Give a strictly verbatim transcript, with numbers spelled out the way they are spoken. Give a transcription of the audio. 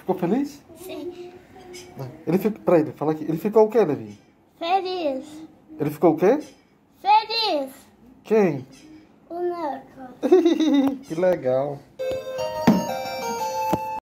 Ficou feliz? Sim. Ele ficou... Peraí, fala aqui. Ele ficou o quê, Levi? Feliz. Ele ficou o quê? Feliz. Quem? O Neco. Que legal.